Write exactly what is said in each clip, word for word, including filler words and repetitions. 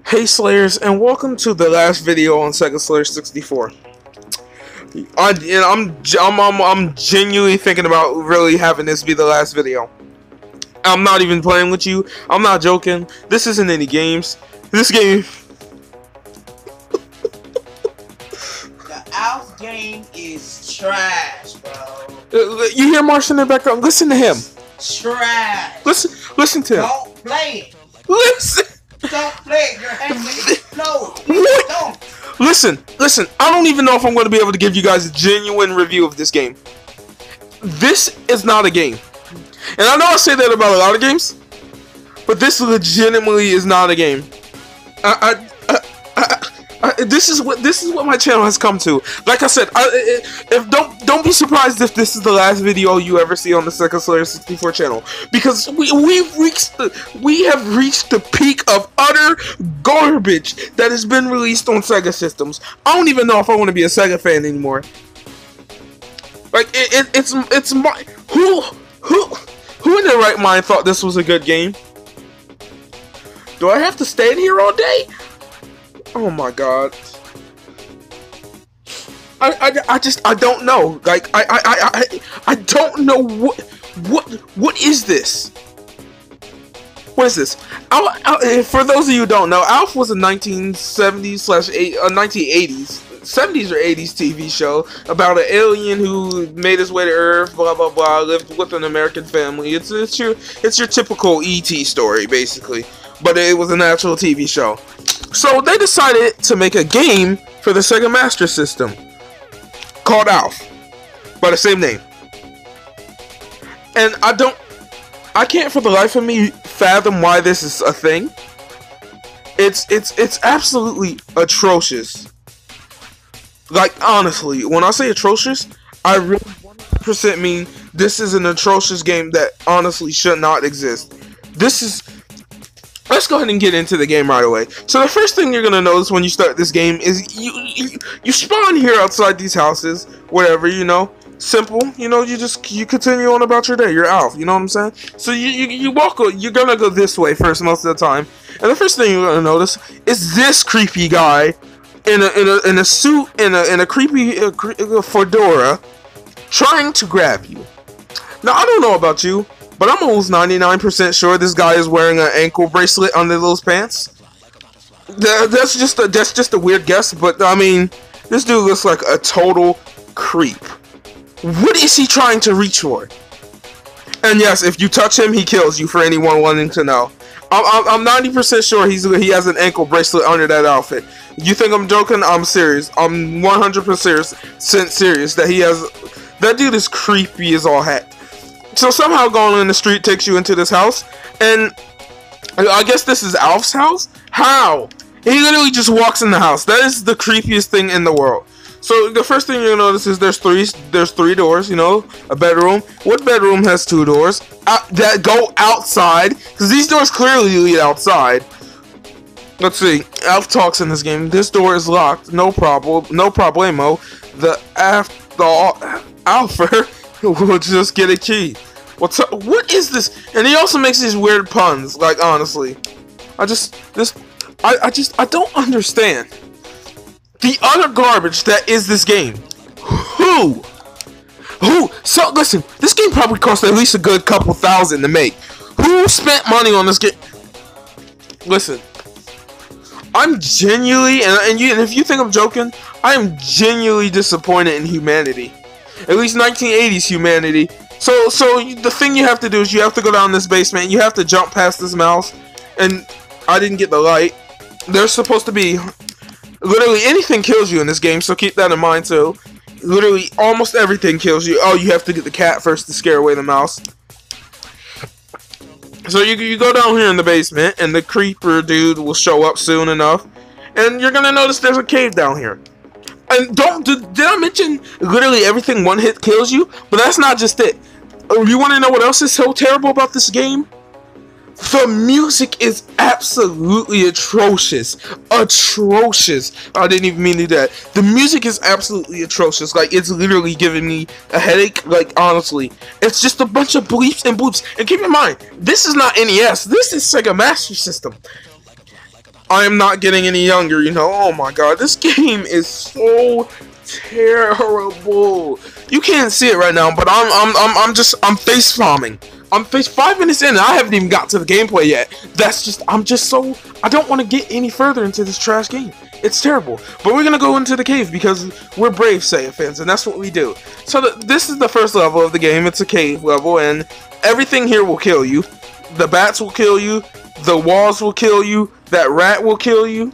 Hey Slayers, and welcome to the last video on Sega Slayer sixty-four. I, and I'm, I'm, I'm, I'm genuinely thinking about really having this be the last video. I'm not even playing with you. I'm not joking. This isn't any games. This game... The Alf game is trash, bro. You hear Marsh in the background? Listen to him. Trash. Listen, listen to him. Don't play it. Listen. Don't play it. Your head will explode. What? Don't. Listen, listen. I don't even know if I'm going to be able to give you guys a genuine review of this game. This is not a game. And I know I say that about a lot of games, but this legitimately is not a game. I, I, I, I, I, this is what this is what my channel has come to. Like I said, I, if don't don't be surprised if this is the last video you ever see on the Sega Slayer sixty-four channel, because we we've reached the we have reached the peak of utter garbage that has been released on Sega systems. I don't even know if I want to be a Sega fan anymore. Like it, it it's it's my who who. Who in their right mind thought this was a good game? Do I have to stand here all day? Oh my god. I, I, I just, I don't know. Like, I, I, I, I, I don't know what, what, what is this? What is this? Al, Al, for those of you who don't know, Alf was a nineteen seventies slash nineteen eighties. seventies or eighties T V show about an alien who made his way to Earth, blah blah blah, lived with an American family. It's it's your it's your typical E T story basically, but it was an actual T V show. So they decided to make a game for the Sega Master System called Alf by the same name, and I don't, I can't for the life of me fathom why this is a thing. It's it's it's absolutely atrocious. Like, honestly, when I say atrocious, I really one hundred percent mean this is an atrocious game that honestly should not exist. This is... Let's go ahead and get into the game right away. So the first thing you're going to notice when you start this game is you, you you spawn here outside these houses, whatever, you know. Simple, you know, you just, you continue on about your day. You're Alf, you know what I'm saying? So you, you, you walk, you're going to go this way first most of the time. And the first thing you're going to notice is this creepy guy in a in a in a suit in a in a creepy uh, cre uh, fedora, trying to grab you. Now I don't know about you, but I'm almost ninety-nine percent sure this guy is wearing an ankle bracelet under those pants. That, that's just a that's just a weird guess, but I mean, this dude looks like a total creep. What is he trying to reach for? And yes, if you touch him, he kills you. For anyone wanting to know, I'm I'm ninety percent sure he's he has an ankle bracelet under that outfit. You think I'm joking? I'm serious. I'm one hundred percent serious that he has... That dude is creepy as all heck. So somehow going in the street takes you into this house. And I guess this is Alf's house? How? He literally just walks in the house. That is the creepiest thing in the world. So the first thing you'll notice is there's three there's three doors, you know, a bedroom. What bedroom has two doors? Out, that go outside. Because these doors clearly lead outside. Let's see. Alf talks in this game. This door is locked. No problem. No problemo. The Alf, the Alfer will just get a key. What's up? What is this? And he also makes these weird puns. Like, honestly, I just this I I just I don't understand the utter garbage that is this game. Who? Who? So listen. This game probably cost at least a good couple thousand to make. Who spent money on this game? Listen. I'm genuinely, and, and, you, and if you think I'm joking, I am genuinely disappointed in humanity. At least nineteen eighties humanity. So, so the thing you have to do is you have to go down this basement. You have to jump past this mouse. And I didn't get the light. There's supposed to be... Literally anything kills you in this game, so keep that in mind too. Literally almost everything kills you. Oh, you have to get the cat first to scare away the mouse. So you, you go down here in the basement, and the creeper dude will show up soon enough, and you're gonna notice there's a cave down here. And don't did, did I mention literally everything one hit kills you? But that's not just it. You want to know what else is so terrible about this game? The music is absolutely atrocious. Atrocious. I didn't even mean to do that. The music is absolutely atrocious. Like, it's literally giving me a headache. Like, honestly. It's just a bunch of bleeps and bloops. And keep in mind, this is not N E S. This is Sega Master System. I am not getting any younger, you know. Oh my god, this game is so terrible. You can't see it right now, but I'm I'm I'm, I'm just I'm face palming. I'm face five minutes in and I haven't even got to the gameplay yet. That's just I'm just so I don't want to get any further into this trash game. It's terrible. But we're gonna go into the cave because we're brave Sega fans, and that's what we do. So the, this is the first level of the game. It's a cave level, and everything here will kill you. The bats will kill you. The walls will kill you. That rat will kill you.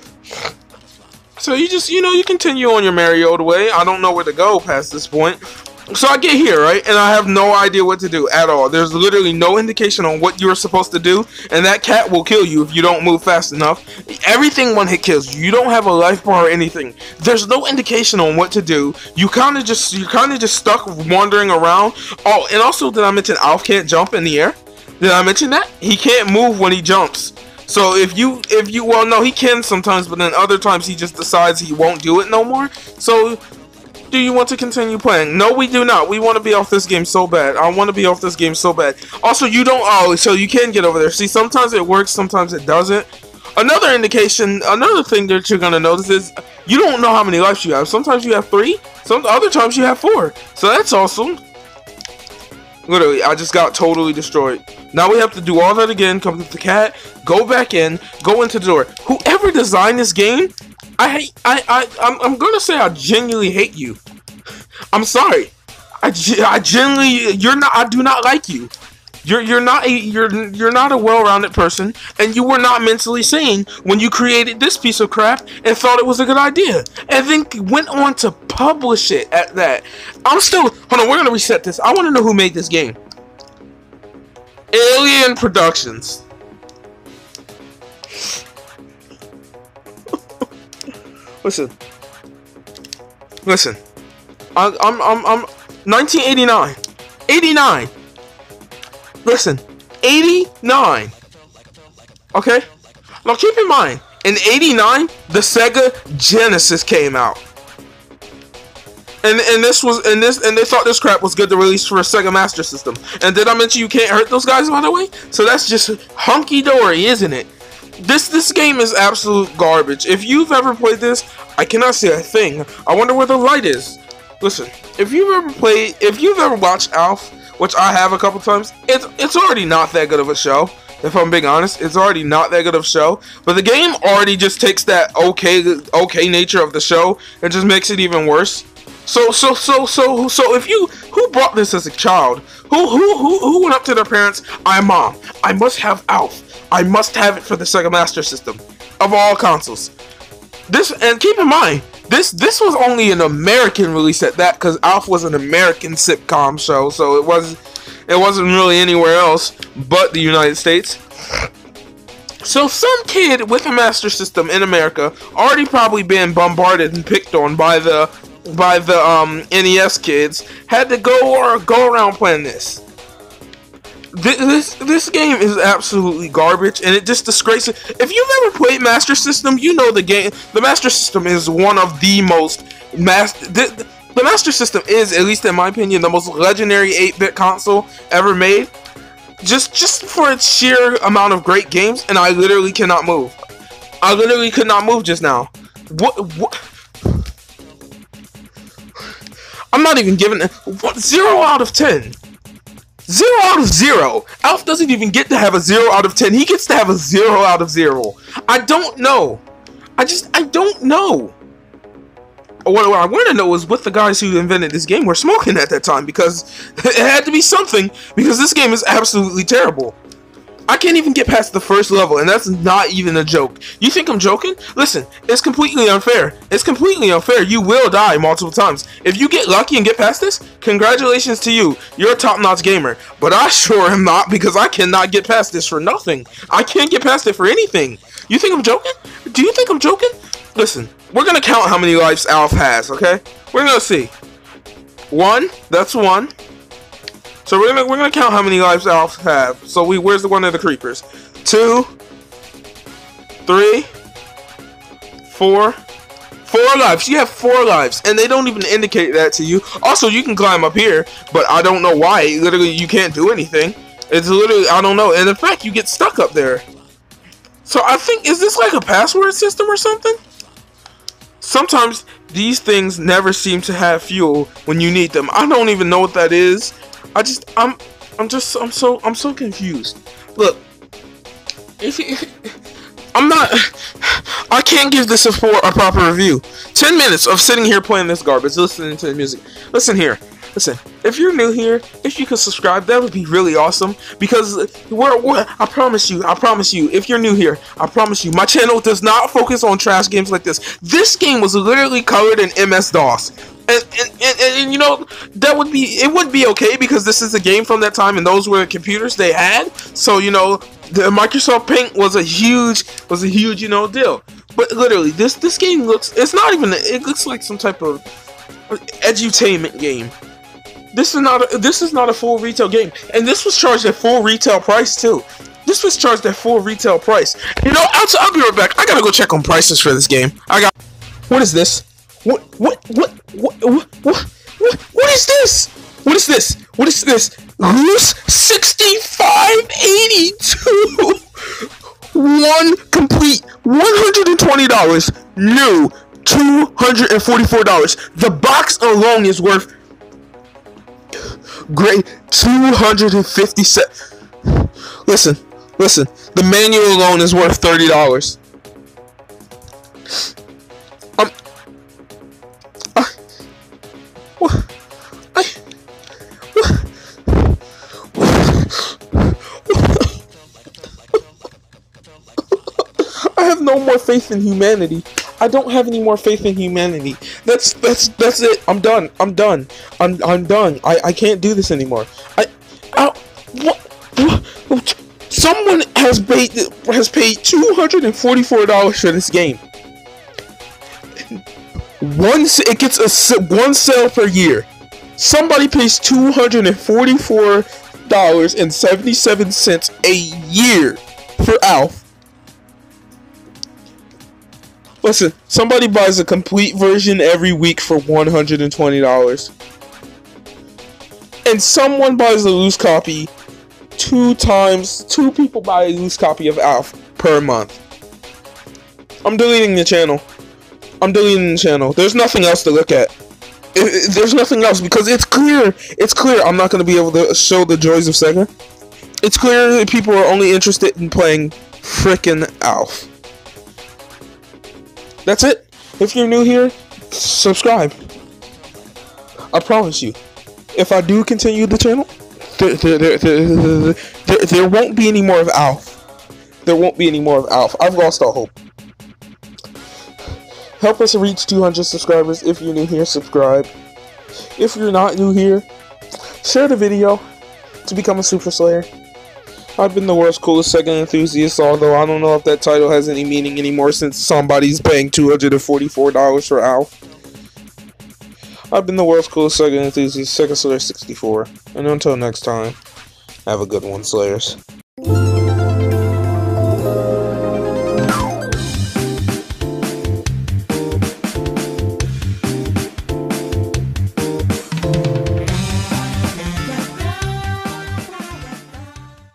So you just, you know, you continue on your merry old way. I don't know where to go past this point. So I get here, right? And I have no idea what to do at all. There's literally no indication on what you're supposed to do. And that cat will kill you if you don't move fast enough. Everything one hit kills you. You don't have a life bar or anything. There's no indication on what to do. You kind of just, you're kind of just stuck wandering around. Oh, and also did I mention Alf can't jump in the air? Did I mention that? He can't move when he jumps. So if you, if you, well, no, he can sometimes, but then other times he just decides he won't do it no more. So, do you want to continue playing? No, we do not. We want to be off this game so bad. I want to be off this game so bad. Also, you don't, oh, so you can get over there. See, sometimes it works, sometimes it doesn't. Another indication, another thing that you're going to notice is you don't know how many lives you have. Sometimes you have three, some other times you have four. So that's awesome. Literally, I just got totally destroyed. Now we have to do all that again, come to the cat, go back in, go into the door. Whoever designed this game, I hate, I, I, I'm, I'm gonna say I genuinely hate you. I'm sorry. I, I genuinely, you're not, I do not like you. You're, you're not a, you're, you're not a well-rounded person, and you were not mentally sane when you created this piece of crap and thought it was a good idea, and then went on to publish it at that. I'm still, hold on, we're gonna reset this. I want to know who made this game. Alien Productions. Listen, listen. I, I'm, I'm, I'm. nineteen eighty-nine. eighty-nine. Listen, eighty-nine. Okay? Now keep in mind, in eighty-nine, the Sega Genesis came out. And and this was and this and they thought this crap was good to release for a Sega Master System. And did I mention you can't hurt those guys, by the way? So that's just hunky-dory, isn't it? This this game is absolute garbage. If you've ever played this, I cannot say a thing. I wonder where the light is. Listen, if you've ever played, if you've ever watched Alf, which I have a couple times, it's it's already not that good of a show. If I'm being honest, it's already not that good of a show. But the game already just takes that okay okay nature of the show and just makes it even worse. So so so so so if you who brought this as a child, who who who who went up to their parents? I'm mom. I must have Alf. I must have it for the Sega Master System of all consoles. This, and keep in mind, this this was only an American release at that, because Alf was an American sitcom show, so it was it wasn't really anywhere else but the United States. So some kid with a Master System in America already probably been bombarded and picked on by the by the um, N E S kids had to go or go around playing this. This, this this game is absolutely garbage, and it just disgraces. If you've ever played Master System, you know the game. The Master System is one of the most master. The, the Master System is, at least in my opinion, the most legendary eight bit console ever made. Just just for its sheer amount of great games, and I literally cannot move. I literally could not move just now. What what? I'm not even giving it what, zero out of ten. Zero out of zero. Alf doesn't even get to have a zero out of ten. He gets to have a zero out of zero. I don't know. I just, I don't know. What, what I want to know is what the guys who invented this game were smoking at that time, because it had to be something, because this game is absolutely terrible. I can't even get past the first level, and that's not even a joke. You think I'm joking? Listen, it's completely unfair. It's completely unfair. You will die multiple times. If you get lucky and get past this, congratulations to you. You're a top-notch gamer. But I sure am not, because I cannot get past this for nothing. I can't get past it for anything. You think I'm joking? Do you think I'm joking? Listen, we're going to count how many lives Alf has, okay? We're going to see. One, that's one. So we're gonna we're gonna count how many lives Alf have. So we where's the one of the creepers? Two, three, four, four lives. You have four lives, and they don't even indicate that to you. Also, you can climb up here, but I don't know why. Literally, you can't do anything. It's literally I don't know. And in fact, you get stuck up there. So I think, is this like a password system or something? Sometimes these things never seem to have fuel when you need them. I don't even know what that is. I just, I'm, I'm just, I'm so, I'm so confused. Look, if you, I'm not, I can't give this a, for a proper review. Ten minutes of sitting here playing this garbage, listening to the music. Listen here. Listen, if you're new here, if you could subscribe, that would be really awesome. Because we're, we're, I promise you, I promise you, if you're new here, I promise you, my channel does not focus on trash games like this. This game was literally covered in M S DOS. And, and, and, and you know, that would be, it would be okay because this is a game from that time and those were the computers they had. So, you know, the Microsoft Paint was a huge, was a huge, you know, deal. But literally, this, this game looks, it's not even, it looks like some type of edutainment game. This is not a, this is not a full retail game, and this was charged at full retail price too. This was charged at full retail price. You know, I'll, I'll be right back. I gotta go check on prices for this game. I got. What is this? What what what what what what what, what is this? What is this? What is this? Loose sixty-five eighty-two. One complete one hundred and twenty dollars. New two hundred and forty-four dollars. The box alone is worth. Great, two hundred fifty-seven. Listen, listen. The manual alone is worth thirty dollars. Um, I, what, I, what, I have no more faith in humanity. I don't have any more faith in humanity. That's that's that's it. I'm done. I'm done. I'm I'm done. I I can't do this anymore. I, I what, what someone has paid has paid two hundred and forty-four dollars for this game. Once it gets a one sale per year. Somebody pays two hundred and forty-four dollars and seventy-seven cents a year for Alf. Listen, somebody buys a complete version every week for one hundred and twenty dollars. And someone buys a loose copy two times, two people buy a loose copy of Alf per month. I'm deleting the channel. I'm deleting the channel. There's nothing else to look at. It, it, there's nothing else because it's clear. It's clear I'm not going to be able to show the joys of Sega. It's clear that people are only interested in playing frickin' Alf. That's it. If you're new here, subscribe. I promise you. If I do continue the channel, there, there, there, there, there, there won't be any more of Alf. There won't be any more of Alf. I've lost all hope. Help us reach two hundred subscribers. If you're new here, subscribe. If you're not new here, share the video to become a Super Slayer. I've been the world's coolest Sega enthusiast, although I don't know if that title has any meaning anymore since somebody's paying two hundred and forty-four dollars for Alf. I've been the world's coolest Sega enthusiast, Sega Slayer sixty-four, and until next time, have a good one, Slayers.